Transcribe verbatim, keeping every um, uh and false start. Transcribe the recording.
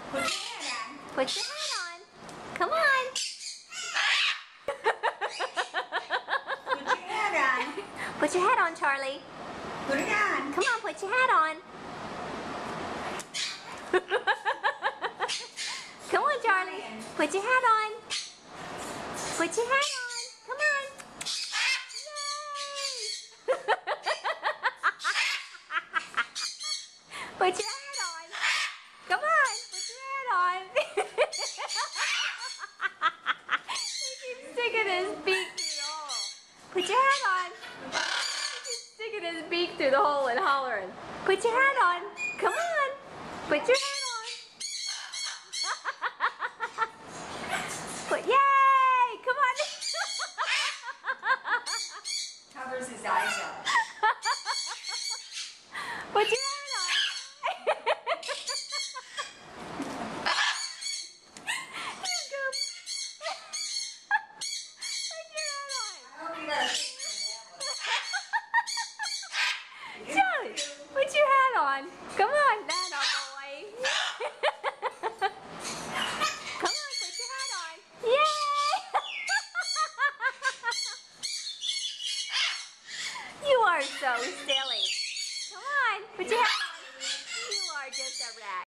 Put your hat on. Put your hat on. Come on. Put your hat on. Put your hat on, Charlie. Put it on. Come on, put your hat on. Come on, Charlie. Put your hat on. Put your hat on. Come on. Yay! Put your hat on. Come on. Put your hat on. He keeps sticking his beak through the hole. Put your hat on. He keeps sticking his beak through the hole and hollering. Put your hat on. Come on. Put your hat on. Put, yay! Come on. Covers his eyes up. Put your hat on. Here, Goop. Put your hat on. I hope you got a picture of that one. Charlie, put your hat on. Come on, that boy. Come on, put your hat on. Yay! You are so silly. Come on, put your hat on. You are just a rat.